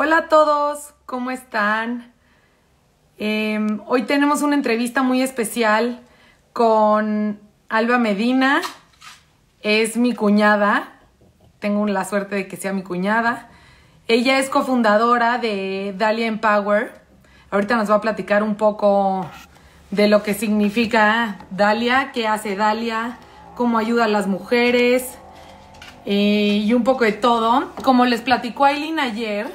Hola a todos, ¿cómo están? Hoy tenemos una entrevista muy especial con Alba Medina. Es mi cuñada, tengo la suerte de que sea mi cuñada. Ella es cofundadora de Dahlia Empower. Ahorita nos va a platicar un poco de lo que significa Dahlia, qué hace Dahlia, cómo ayuda a las mujeres y un poco de todo. Como les platicó Aileen ayer,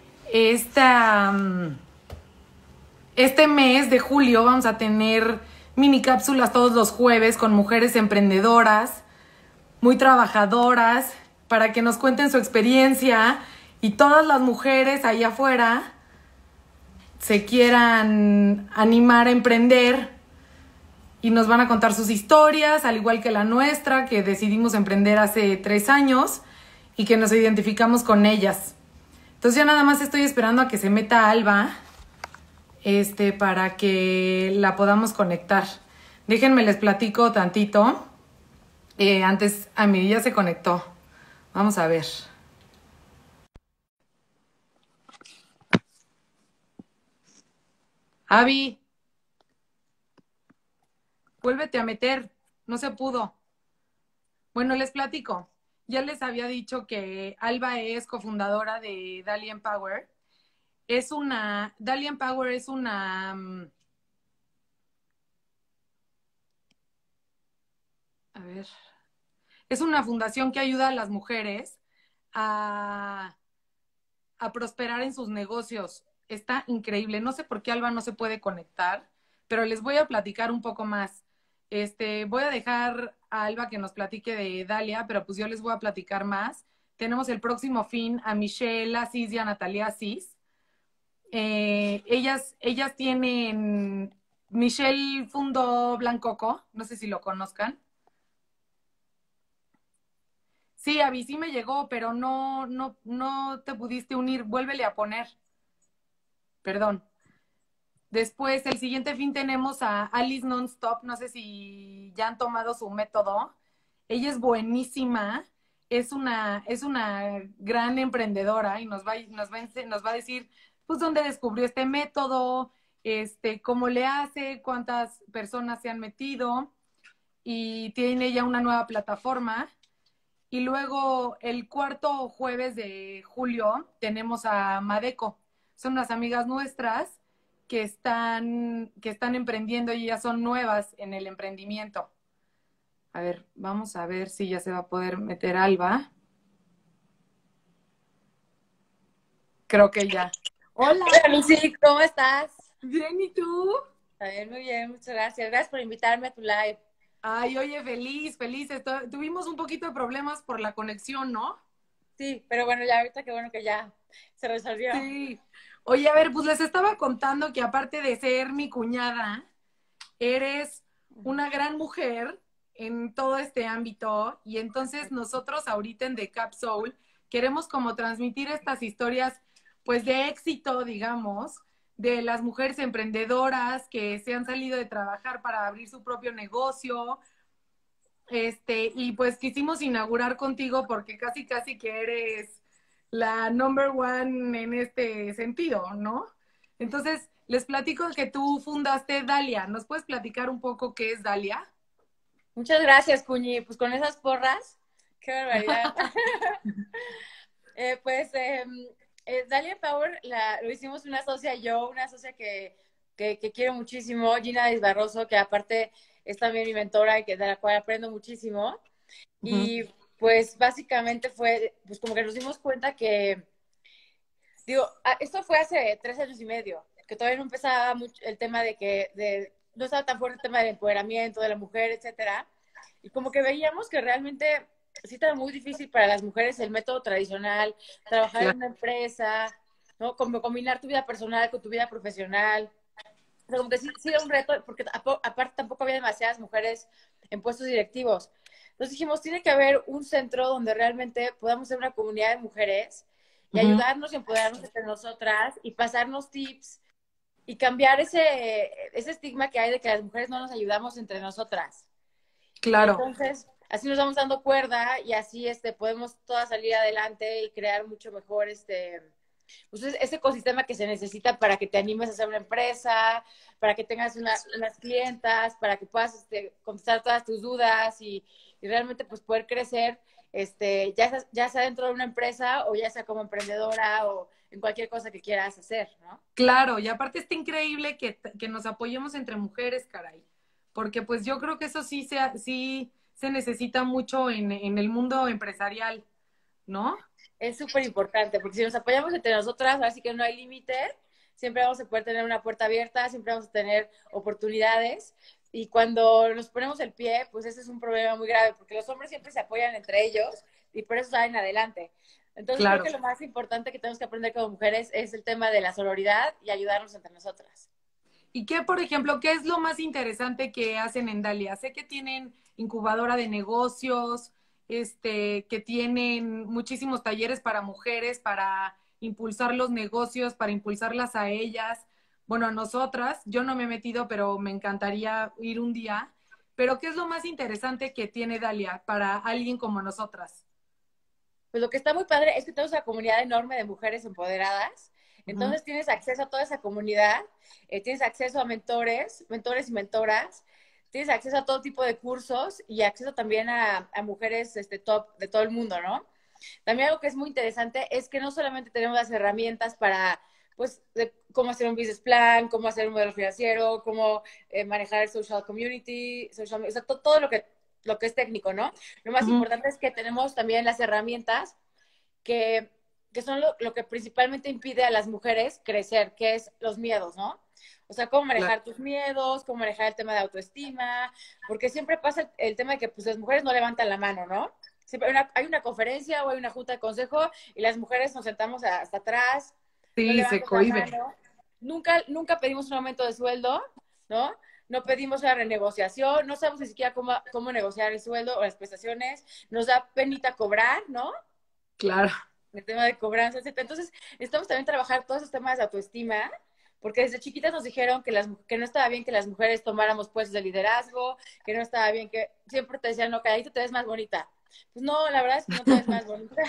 este mes de julio vamos a tener mini cápsulas todos los jueves con mujeres emprendedoras, muy trabajadoras, para que nos cuenten su experiencia y todas las mujeres allá afuera se quieran animar a emprender y nos van a contar sus historias, al igual que la nuestra, que decidimos emprender hace 3 años y que nos identificamos con ellas. Entonces ya nada más estoy esperando a que se meta Alba, para que la podamos conectar. Déjenme les platico tantito. Antes, a mí ya se conectó. Vamos a ver. Avi, vuélvete a meter. No se pudo. Bueno, les platico. Ya les había dicho que Alba es cofundadora de Dahlia Empower. Dahlia Empower es una, a ver, es una fundación que ayuda a las mujeres a, a prosperar en sus negocios. Está increíble. No sé por qué Alba no se puede conectar, pero les voy a platicar un poco más. Voy a dejar a Alba que nos platique de Dahlia, pero pues yo les voy a platicar más. Tenemos el próximo fin a Michelle Asís y a Natalia Asís. Ellas tienen, Michelle fundó Blancoco, no sé si lo conozcan. Sí, Avi, sí me llegó, pero no te pudiste unir. Vuélvele a poner. Perdón. Después, el siguiente fin tenemos a Alice Nonstop. No sé si ya han tomado su método. Ella es buenísima. Es una gran emprendedora y nos va a decir, pues, dónde descubrió este método, cómo le hace, cuántas personas se han metido y tiene ya una nueva plataforma. Y luego el cuarto jueves de julio tenemos a Madeco. Son unas amigas nuestras que están emprendiendo y ya son nuevas en el emprendimiento. A ver, vamos a ver si ya se va a poder meter Alba. Creo que ya. Hola, Hola Lucy, ¿cómo estás? bien, ¿y tú? También muy bien, muchas gracias. Gracias por invitarme a tu live. Ay, oye, feliz, feliz. Tuvimos un poquito de problemas por la conexión, ¿no? Sí, pero bueno, ya ahorita qué bueno que ya se resolvió. Sí. Oye, a ver, pues les estaba contando que aparte de ser mi cuñada, eres una gran mujer en todo este ámbito y entonces nosotros ahorita en The Cap Soul queremos como transmitir estas historias pues de éxito, digamos, de las mujeres emprendedoras que se han salido de trabajar para abrir su propio negocio. Y pues quisimos inaugurar contigo porque casi casi que eres la number one en este sentido, ¿no? Entonces, les platico que tú fundaste Dahlia. ¿Nos puedes platicar un poco qué es Dahlia? Muchas gracias, Cuñi. Pues con esas porras, qué barbaridad. Dahlia Power lo hicimos una socia yo, una socia que quiero muchísimo, Gina Disbarroso, que aparte es también mi mentora y de la cual aprendo muchísimo. Ujú. Y pues básicamente fue, pues como que nos dimos cuenta que digo, esto fue hace 3 años y medio, que todavía no empezaba mucho el tema no estaba tan fuerte el tema del empoderamiento de la mujer, etcétera. Y como que veíamos que realmente sí estaba muy difícil para las mujeres el método tradicional, trabajar en Claro, una empresa, ¿no? Como combinar tu vida personal con tu vida profesional. O sea, como que sí era un reto, porque aparte tampoco había demasiadas mujeres en puestos directivos. Entonces dijimos, tiene que haber un centro donde realmente podamos ser una comunidad de mujeres y ujú, ayudarnos y empoderarnos entre nosotras y pasarnos tips y cambiar ese estigma que hay de que las mujeres no nos ayudamos entre nosotras. Y claro. entonces así nos vamos dando cuerda y así podemos todas salir adelante y crear mucho mejor pues ese ecosistema que se necesita para que te animes a hacer una empresa, para que tengas unas clientas, para que puedas contestar todas tus dudas y realmente pues poder crecer, ya sea dentro de una empresa o ya sea como emprendedora o en cualquier cosa que quieras hacer, ¿no? Claro, y aparte está increíble que nos apoyemos entre mujeres, caray, porque pues yo creo que eso sí se necesita mucho en el mundo empresarial, ¿no? Es súper importante, porque si nos apoyamos entre nosotras, así que no hay límite, siempre vamos a poder tener una puerta abierta, siempre vamos a tener oportunidades, y cuando nos ponemos el pie, pues ese es un problema muy grave, porque los hombres siempre se apoyan entre ellos y por eso salen adelante. Entonces creo que Claro. lo más importante que tenemos que aprender como mujeres es el tema de la sororidad y ayudarnos entre nosotras. ¿Y qué, por ejemplo, qué es lo más interesante que hacen en Dalia? Sé que tienen incubadora de negocios, que tienen muchísimos talleres para mujeres, para impulsar los negocios, para impulsarlas a ellas. Bueno, a nosotras, yo no me he metido, pero me encantaría ir un día. Pero ¿qué es lo más interesante que tiene Dalia para alguien como nosotras? Pues lo que está muy padre es que tenemos una comunidad enorme de mujeres empoderadas. Ujú. Entonces tienes acceso a toda esa comunidad, tienes acceso a mentores y mentoras, tienes acceso a todo tipo de cursos y acceso también a mujeres top de todo el mundo, ¿no? También algo que es muy interesante es que no solamente tenemos las herramientas para, pues, cómo hacer un business plan, cómo hacer un modelo financiero, cómo manejar el social community, o sea, todo lo que es técnico, ¿no? Lo más Ujú. importante es que tenemos también las herramientas que, que son lo que principalmente impide a las mujeres crecer, que es los miedos, ¿no? O sea, cómo Claro. manejar tus miedos, cómo manejar el tema de autoestima, porque siempre pasa el tema de que pues, las mujeres no levantan la mano, ¿no? Siempre hay una conferencia o hay una junta de consejo y las mujeres nos sentamos hasta atrás, no Sí, se levantas la cohíbe. mano, nunca pedimos un aumento de sueldo, ¿no? No pedimos una renegociación, no sabemos ni siquiera cómo negociar el sueldo o las prestaciones, nos da penita cobrar, ¿no? Claro. El tema de cobranza, etcétera. Entonces, necesitamos también trabajar todos esos temas de autoestima, porque desde chiquitas nos dijeron que no estaba bien que las mujeres tomáramos puestos de liderazgo, que no estaba bien que siempre te decían, no, calladito te ves más bonita. Pues no, la verdad es que no te ves más bonita.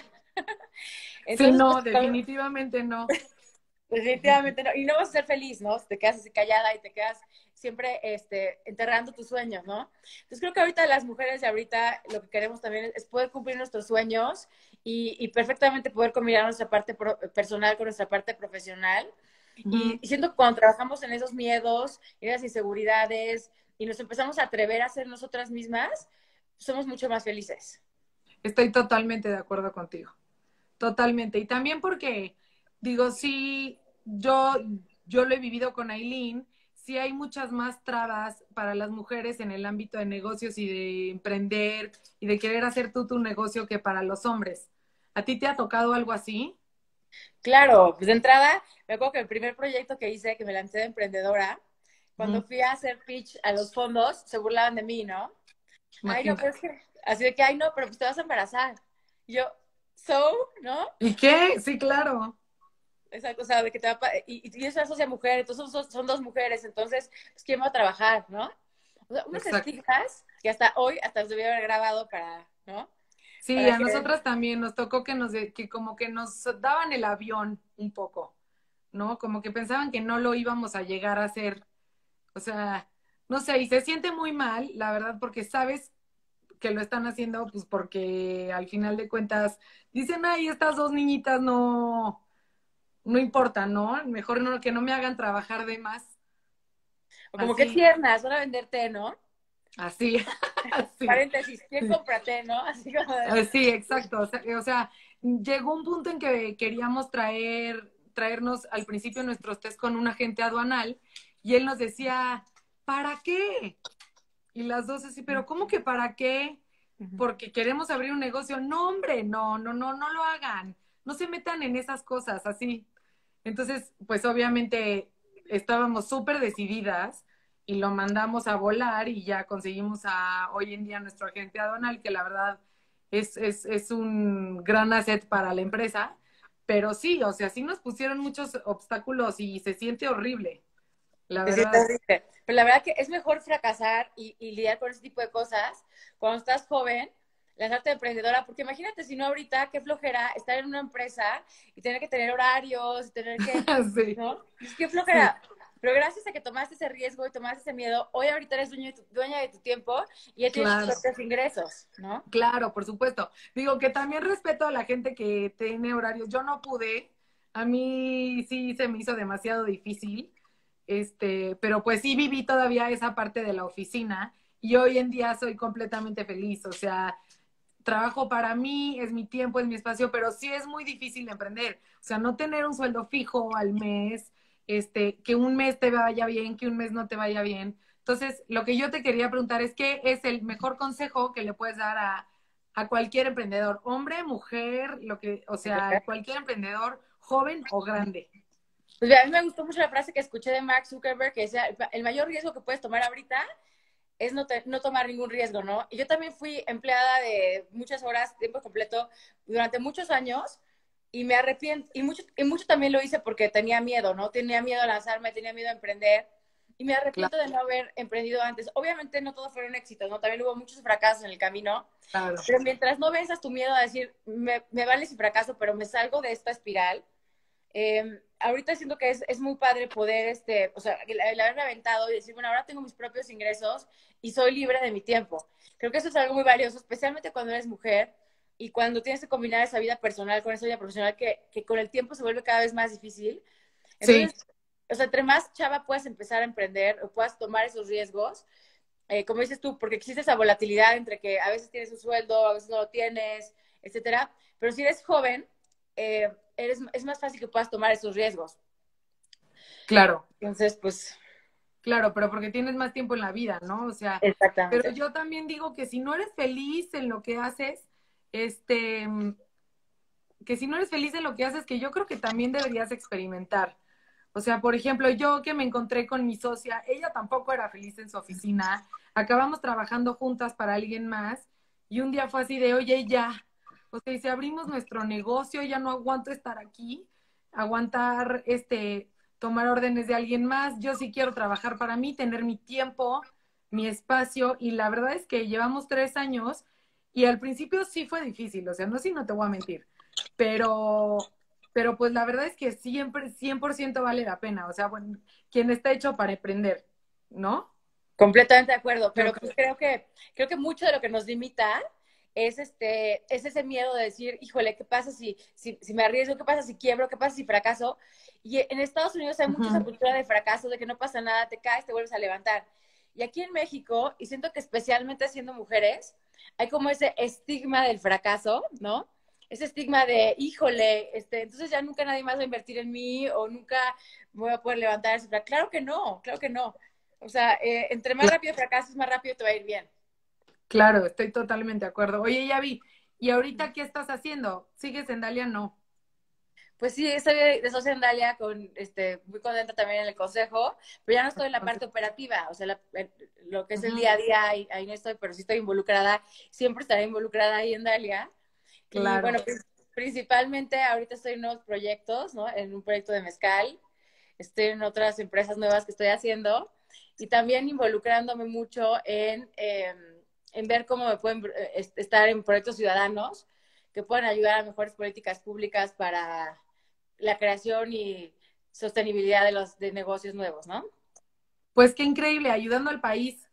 Sí, Entonces, no, pues, definitivamente no. definitivamente no. Y no vas a ser feliz, ¿no? Si te quedas así callada y te quedas siempre enterrando tus sueños, ¿no? Entonces creo que ahorita las mujeres de ahorita lo que queremos también es poder cumplir nuestros sueños y perfectamente poder combinar nuestra parte personal con nuestra parte profesional. Ujú. Y siento que cuando trabajamos en esos miedos, en esas inseguridades y nos empezamos a atrever a ser nosotras mismas, somos mucho más felices. Estoy totalmente de acuerdo contigo. Totalmente. Y también porque, digo, sí, yo lo he vivido con Aileen, sí hay muchas más trabas para las mujeres en el ámbito de negocios y de emprender y de querer hacer tú tu negocio que para los hombres. ¿A ti te ha tocado algo así? Claro, pues de entrada, me acuerdo que el primer proyecto que hice, que me lancé de emprendedora, cuando Ujú. fui a hacer pitch a los fondos, se burlaban de mí, ¿no? Ay, no, pero es Imagínate. que, así de que, ay, no, pero pues te vas a embarazar. Y yo, so, ¿no? ¿Y qué? Sí, claro. Exacto, o sea, de que te va a, y es una socia mujer, entonces son dos mujeres, entonces, pues, ¿quién va a trabajar, no? O sea, unos Exacto. estigmas que hasta hoy, hasta los debía haber grabado para, ¿no? Sí, Para a que, nosotras también nos tocó que como que nos daban el avión un poco, ¿no? Como que pensaban que no lo íbamos a llegar a hacer. O sea, no sé, y se siente muy mal, la verdad, porque sabes que lo están haciendo, pues porque al final de cuentas dicen, ay, estas dos niñitas no importan, ¿no? Mejor no, que no me hagan trabajar de más. o como que Así, tiernas, van a vender té, ¿no? así, así. Paréntesis, ¿quién compra té, no? Así como de, Sí, exacto. O sea, llegó un punto en que queríamos traernos al principio nuestros test con un agente aduanal y él nos decía, ¿para qué? Y las dos así, pero ¿cómo que para qué? Porque queremos abrir un negocio. No, hombre, no lo hagan. No se metan en esas cosas así. Entonces, pues obviamente estábamos súper decididas y lo mandamos a volar y ya conseguimos hoy en día nuestro agente aduanal, que la verdad es un gran asset para la empresa. Pero sí, o sea, sí nos pusieron muchos obstáculos y se siente horrible, la sí, verdad. horrible. Pero la verdad que es mejor fracasar y lidiar con ese tipo de cosas cuando estás joven lanzarte de emprendedora, porque imagínate si no ahorita, qué flojera estar en una empresa y tener que tener horarios, y tener que, Sí, ¿no? Es qué sí. flojera. Pero gracias a que tomaste ese riesgo y tomaste ese miedo, hoy ahorita eres dueña de tu tiempo y ya tienes tus Claro, propios ingresos, ¿no? claro, por supuesto. Digo que también respeto a la gente que tiene horarios. Yo no pude, a mí sí se me hizo demasiado difícil, pero pues sí viví todavía esa parte de la oficina y hoy en día soy completamente feliz. O sea, trabajo para mí, es mi tiempo, es mi espacio, pero sí es muy difícil emprender. O sea, no tener un sueldo fijo al mes, que un mes te vaya bien, que un mes no te vaya bien. Entonces, lo que yo te quería preguntar es, ¿qué es el mejor consejo que le puedes dar a cualquier emprendedor? Hombre, mujer, o sea, cualquier emprendedor, joven o grande. Pues a mí me gustó mucho la frase que escuché de Mark Zuckerberg, que decía, el mayor riesgo que puedes tomar ahorita es no tomar ningún riesgo, ¿no? Y yo también fui empleada de muchas horas, tiempo completo, durante muchos años, y me arrepiento, y mucho también lo hice porque tenía miedo, ¿no? Tenía miedo a lanzarme, tenía miedo a emprender, y me arrepiento de no haber emprendido antes. Obviamente no todos fueron éxitos, ¿no? También hubo muchos fracasos en el camino, Claro. pero mientras no venzas tu miedo a decir, me vale si fracaso, pero me salgo de esta espiral, ahorita siento que es muy padre poder, o sea, el haberme aventado y decir, bueno, ahora tengo mis propios ingresos y soy libre de mi tiempo. Creo que eso es algo muy valioso, especialmente cuando eres mujer y cuando tienes que combinar esa vida personal con esa vida profesional que con el tiempo se vuelve cada vez más difícil. Sí, Entonces, o sea, entre más chava puedas empezar a emprender o puedas tomar esos riesgos, como dices tú, porque existe esa volatilidad entre que a veces tienes un sueldo, a veces no lo tienes, etcétera. Pero si eres joven, es más fácil que puedas tomar esos riesgos. claro. Entonces, pues, Claro, pero porque tienes más tiempo en la vida, ¿no? O sea, pero exactamente. yo también digo que si no eres feliz en lo que haces, este, que si no eres feliz en lo que haces, que yo creo que también deberías experimentar. O sea, por ejemplo, yo que me encontré con mi socia, ella tampoco era feliz en su oficina, acabamos trabajando juntas para alguien más y un día fue así de, oye, ya, o sea, y si abrimos nuestro negocio, ya no aguanto estar aquí, aguantar, tomar órdenes de alguien más, yo sí quiero trabajar para mí, tener mi tiempo, mi espacio y la verdad es que llevamos 3 años y al principio sí fue difícil, o sea, no, sí, no te voy a mentir, pero pues la verdad es que siempre 100% vale la pena, o sea, bueno, quien está hecho para emprender, ¿no? Completamente de acuerdo, Yo pero pues creo. creo que mucho de lo que nos limita es ese miedo de decir, híjole, ¿qué pasa si me arriesgo? ¿Qué pasa si quiebro? ¿Qué pasa si fracaso? Y en Estados Unidos hay mucha esa Ujú. cultura de fracaso, de que no pasa nada, te caes, te vuelves a levantar. Y aquí en México, y siento que especialmente siendo mujeres, hay como ese estigma del fracaso, ¿no? Ese estigma de, híjole, entonces ya nunca nadie más va a invertir en mí o nunca me voy a poder levantar. Claro que no, claro que no. O sea, entre más rápido fracases, más rápido te va a ir bien. Claro, estoy totalmente de acuerdo. Oye, ya vi, ¿y ahorita qué estás haciendo? ¿Sigues en Dalia? No. Pues sí, estoy de socia en Dalia muy contenta también en el consejo, pero ya no estoy en la parte operativa, o sea, lo que es el Ujú. día a día, ahí no estoy, pero sí estoy involucrada, siempre estaré involucrada ahí en Dalia. Y bueno, Claro. pues, principalmente ahorita estoy en nuevos proyectos, ¿no? En un proyecto de mezcal, estoy en otras empresas nuevas que estoy haciendo y también involucrándome mucho en ver cómo me pueden estar en proyectos ciudadanos que puedan ayudar a mejores políticas públicas para la creación y sostenibilidad de negocios nuevos, ¿no? Pues qué increíble, ayudando al país.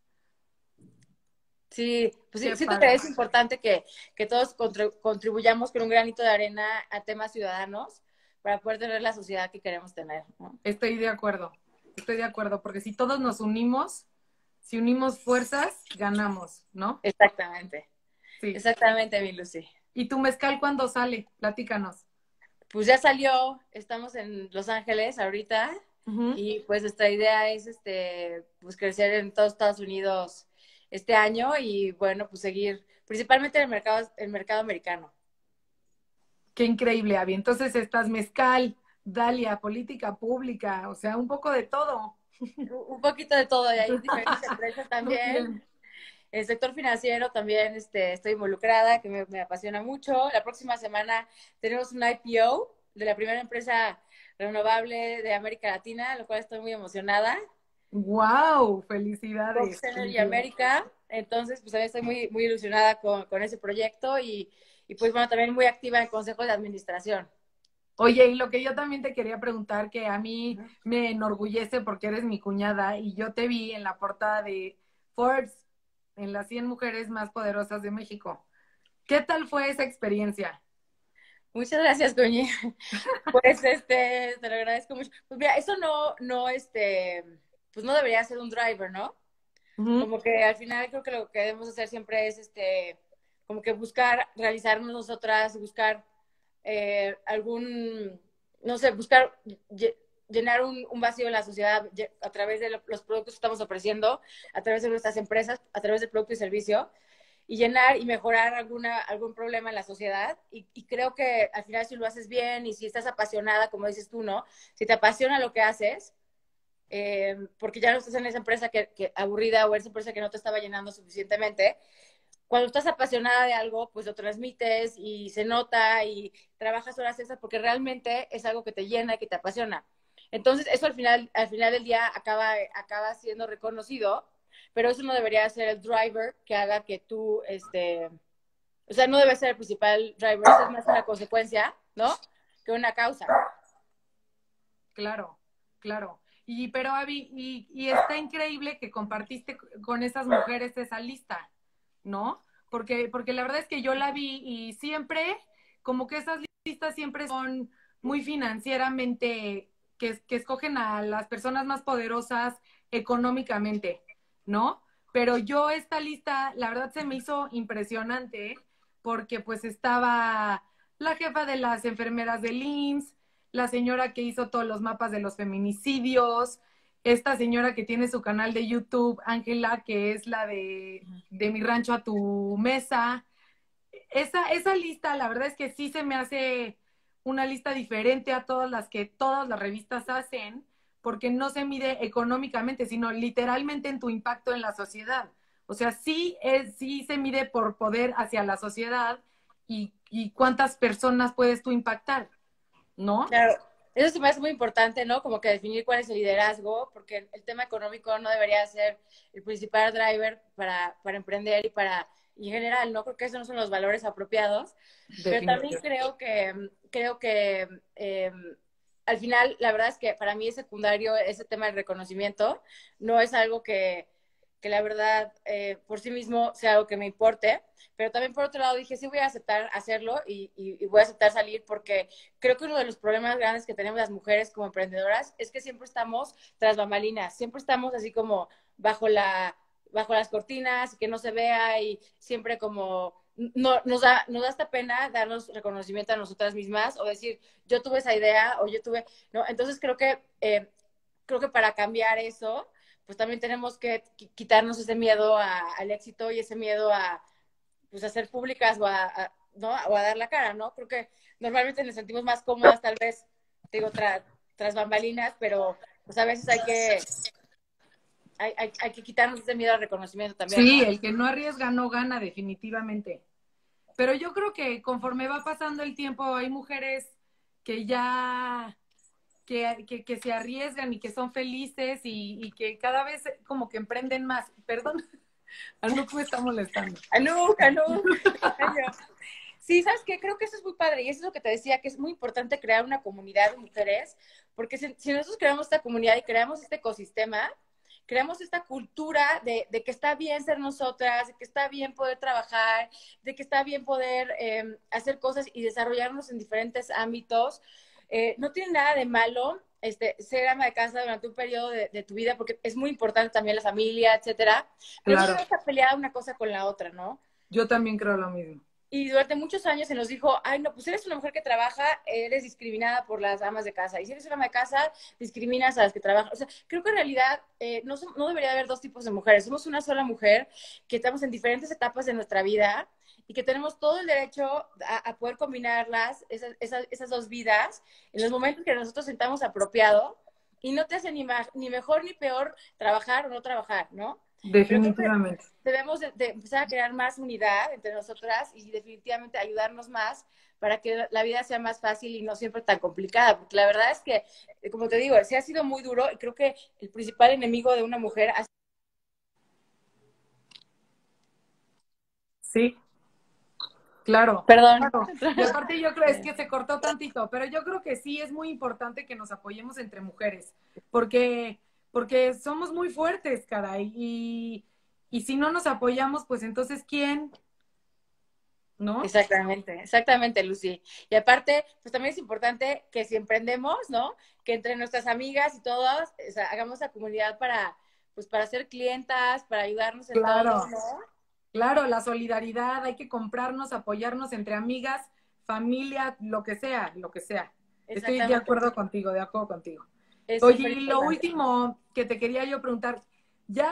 Sí, pues sí, Qué siento que padre. es importante que todos contribuyamos con un granito de arena a temas ciudadanos para poder tener la sociedad que queremos tener, ¿no? Estoy de acuerdo. Estoy de acuerdo, porque si todos nos unimos, si unimos fuerzas, ganamos, ¿no? Exactamente, Sí. exactamente, mi Lucy. ¿Y tu mezcal cuándo sale? Platícanos. Pues ya salió, estamos en Los Ángeles ahorita Ujú. y pues nuestra idea es pues crecer en todos Estados Unidos este año y bueno, pues seguir principalmente en el mercado americano. Qué increíble, Avi. Entonces estás mezcal, Dalia, política pública, o sea, un poco de todo. Un poquito de todo, y hay diferentes empresas Muy también. bien. El sector financiero también estoy involucrada, que me apasiona mucho. La próxima semana tenemos un IPO de la primera empresa renovable de América Latina, lo cual estoy muy emocionada. ¡Wow! Fox Felicidades, Energy felicidades. América. Entonces, pues también estoy muy ilusionada con ese proyecto y pues bueno, también muy activa en el Consejo de Administración. Oye, y lo que yo también te quería preguntar, que a mí me enorgullece porque eres mi cuñada y yo te vi en la portada de Forbes, en las 100 mujeres más poderosas de México. ¿Qué tal fue esa experiencia? Muchas gracias, Coñi. Pues te lo agradezco mucho. Pues mira, eso pues no debería ser un driver, ¿no? Ujú. Como que al final creo que lo que debemos hacer siempre es como que buscar realizarnos nosotras, buscar algún, no sé, buscar llenar un vacío en la sociedad a través de los productos que estamos ofreciendo, a través de nuestras empresas, a través del producto y servicio, y llenar y mejorar algún problema en la sociedad. Y creo que al final si lo haces bien y si estás apasionada, como dices tú, ¿no? Si te apasiona lo que haces, porque ya no estás en esa empresa que aburrida o esa empresa que no te estaba llenando suficientemente. Cuando estás apasionada de algo, pues lo transmites y se nota y trabajas horas extras porque realmente es algo que te llena y que te apasiona. Entonces, eso al final del día acaba siendo reconocido, pero eso no debería ser el driver que haga que tú, o sea, no debe ser el principal driver, eso es más una consecuencia, ¿no? Que una causa. Claro, claro. Pero Abby, y está increíble que compartiste con esas mujeres esa lista, ¿no? Porque la verdad es que yo la vi y siempre, como que esas listas siempre son muy financieramente, que escogen a las personas más poderosas económicamente, ¿no? Pero yo esta lista, la verdad se me hizo impresionante porque pues estaba la jefa de las enfermeras del IMSS, la señora que hizo todos los mapas de los feminicidios, esta señora que tiene su canal de YouTube, Ángela, que es la de Mi Rancho a tu Mesa. Esa lista, la verdad es que sí se me hace una lista diferente a todas las que todas las revistas hacen, porque no se mide económicamente, sino literalmente en tu impacto en la sociedad. O sea, sí se mide por poder hacia la sociedad y cuántas personas puedes tú impactar, ¿no? Claro, eso sí me hace muy importante, ¿no? Como que definir cuál es el liderazgo, porque el tema económico no debería ser el principal driver para emprender y en general, ¿no? Creo que esos no son los valores apropiados, pero también Definitivo. creo que al final, la verdad es que para mí es secundario ese tema del reconocimiento, no es algo que la verdad por sí mismo sea algo que me importe, pero también por otro lado dije, sí voy a aceptar hacerlo y voy a aceptar salir porque creo que uno de los problemas grandes que tenemos las mujeres como emprendedoras es que siempre estamos tras bambalinas, siempre estamos así como bajo las cortinas, que no se vea y siempre como nos da esta pena darnos reconocimiento a nosotras mismas o decir, yo tuve esa idea o yo tuve, ¿no? Entonces creo que para cambiar eso, pues también tenemos que quitarnos ese miedo al éxito y ese miedo pues, a ser públicas ¿no? O a dar la cara, ¿no? Creo que normalmente nos sentimos más cómodas, tal vez, digo, tras bambalinas, pero pues a veces hay que quitarnos ese miedo al reconocimiento también, Sí, ¿no? el que no arriesga no gana definitivamente. Pero yo creo que conforme va pasando el tiempo hay mujeres que ya, que se arriesgan y que son felices y que cada vez como que emprenden más. Perdón, Anuk me está molestando. Anú, sí, ¿sabes qué? Creo que eso es muy padre y eso es lo que te decía, que es muy importante crear una comunidad de mujeres, porque si nosotros creamos esta comunidad y creamos este ecosistema, creamos esta cultura de que está bien ser nosotras, de que está bien poder trabajar, de que está bien poder hacer cosas y desarrollarnos en diferentes ámbitos. No tiene nada de malo ser ama de casa durante un periodo de tu vida, porque es muy importante también la familia, etcétera, pero no Claro, debe estar peleada una cosa con la otra, ¿no? yo también creo lo mismo. Y durante muchos años se nos dijo, ay, no, pues eres una mujer que trabaja, eres discriminada por las amas de casa. Y si eres una ama de casa, discriminas a las que trabajan. O sea, creo que en realidad no debería haber dos tipos de mujeres. Somos una sola mujer que estamos en diferentes etapas de nuestra vida y que tenemos todo el derecho a poder combinarlas, esas dos vidas, en los momentos que nosotros sentamos apropiado y no te hace ni mejor ni peor trabajar o no trabajar, ¿no? Pero creo que Definitivamente. debemos de empezar a crear más unidad entre nosotras y definitivamente ayudarnos más para que la vida sea más fácil y no siempre tan complicada, porque la verdad es que, como te digo, sí ha sido muy duro y creo que el principal enemigo de una mujer ha Sí, claro, Perdón. claro. Y aparte yo creo, es que se cortó tantito, pero yo creo que sí es muy importante que nos apoyemos entre mujeres, porque, porque somos muy fuertes, caray, y si no nos apoyamos, pues entonces ¿quién? ¿No? Exactamente, exactamente, Lucy. Y aparte, pues también es importante que si emprendemos, ¿no? Que entre nuestras amigas y todos, o sea, hagamos la comunidad para, pues para ser clientas, para ayudarnos en todo, Claro, ¿no? claro, la solidaridad, hay que comprarnos, apoyarnos entre amigas, familia, lo que sea, lo que sea. Estoy de Exactamente. acuerdo contigo, de acuerdo contigo. Es Oye, súper y lo importante. último que te quería yo preguntar, ¿ya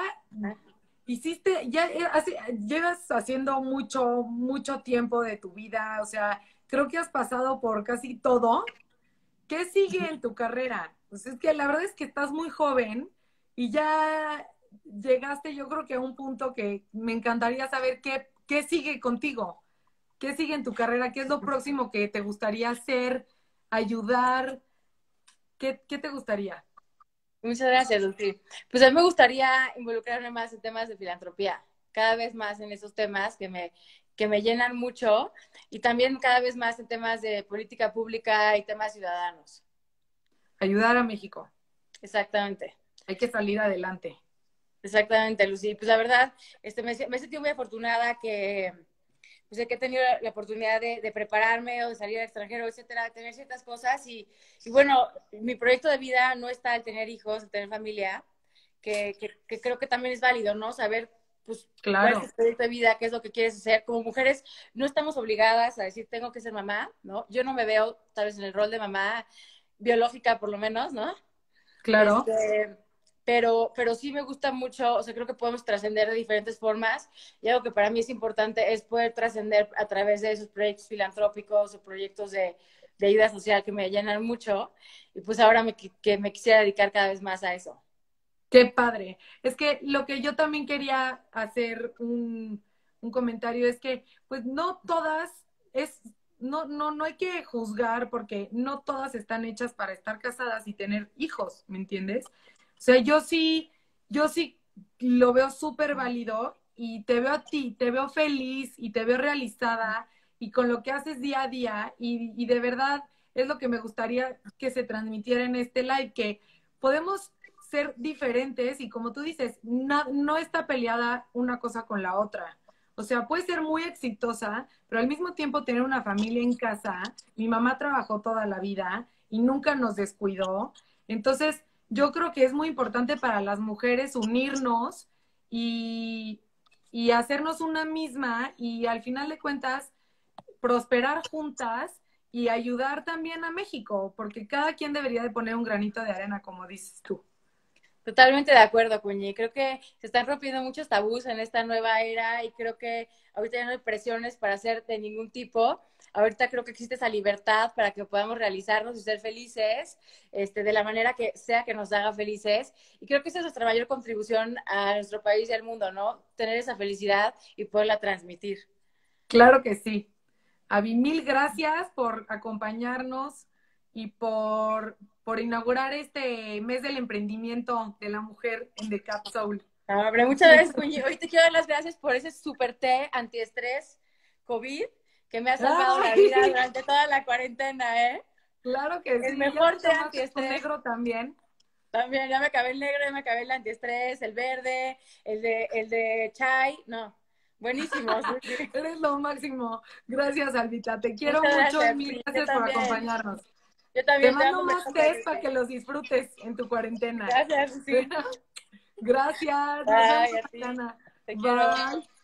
hiciste, llevas haciendo mucho, mucho tiempo de tu vida? O sea, creo que has pasado por casi todo. ¿Qué sigue en tu carrera? Pues es que la verdad es que estás muy joven y ya llegaste, yo creo que a un punto que me encantaría saber qué sigue contigo, qué sigue en tu carrera, qué es lo próximo que te gustaría hacer, ayudar, qué te gustaría. Muchas gracias, Lucy. Pues a mí me gustaría involucrarme más en temas de filantropía, cada vez más en esos temas que me llenan mucho y también cada vez más en temas de política pública y temas ciudadanos. Ayudar a México. Exactamente. Hay que salir adelante. Exactamente, Lucy. Pues la verdad, me he sentido muy afortunada que, pues, que he tenido la oportunidad de prepararme o de salir al extranjero, etcétera, de tener ciertas cosas. Y bueno, mi proyecto de vida no está el tener hijos, el tener familia, que creo que también es válido, ¿no? Saber, pues, cuál es Claro, tu proyecto de vida, qué es lo que quieres hacer. Como mujeres, no estamos obligadas a decir, tengo que ser mamá, ¿no? Yo no me veo, tal vez, en el rol de mamá biológica, por lo menos, ¿no? claro. Este, pero sí me gusta mucho, o sea, creo que podemos trascender de diferentes formas y algo que para mí es importante es poder trascender a través de esos proyectos filantrópicos o proyectos de ayuda social que me llenan mucho y pues ahora que me quisiera dedicar cada vez más a eso. Qué padre. Es que lo que yo también quería hacer un comentario es que, pues no todas es, no hay que juzgar porque no todas están hechas para estar casadas y tener hijos, ¿me entiendes? O sea, yo sí lo veo súper válido y te veo a ti, te veo feliz y te veo realizada y con lo que haces día a día y de verdad es lo que me gustaría que se transmitiera en este live, que podemos ser diferentes y como tú dices, no está peleada una cosa con la otra. O sea, puede ser muy exitosa, pero al mismo tiempo tener una familia en casa. Mi mamá trabajó toda la vida y nunca nos descuidó. Entonces, yo creo que es muy importante para las mujeres unirnos y, y hacernos una misma y al final de cuentas prosperar juntas y ayudar también a México, porque cada quien debería de poner un granito de arena, como dices tú. Totalmente de acuerdo, Cuñi. Creo que se están rompiendo muchos tabús en esta nueva era y creo que ahorita ya no hay presiones para hacer de ningún tipo. Ahorita creo que existe esa libertad para que podamos realizarnos y ser felices, de la manera que sea que nos haga felices. Y creo que esa es nuestra mayor contribución a nuestro país y al mundo, ¿no? Tener esa felicidad y poderla transmitir. Claro que sí. Avi, mil gracias por acompañarnos y por inaugurar este mes del emprendimiento de la mujer en The Cap Soul. No, hombre, muchas gracias, Cuñi. Hoy te quiero dar las gracias por ese super té antiestrés COVID que me ha salvado la vida Ay, durante toda la cuarentena, ¿eh? claro que El sí, ya te mejor té tomaste tu antiestrés. negro también. También, ya me acabé el negro, ya me acabé el antiestrés, el verde, el de chai. No, buenísimos. Eres lo máximo. Gracias, Albita. Te quiero Muchas mucho y gracias, mil sí, yo gracias por también. acompañarnos. Yo Te también te mando mando un más besote, test para Lucy. que los disfrutes en tu cuarentena. Gracias, sí. Gracias. Nos vemos Bye, a ti. mañana. Te quiero. Bye.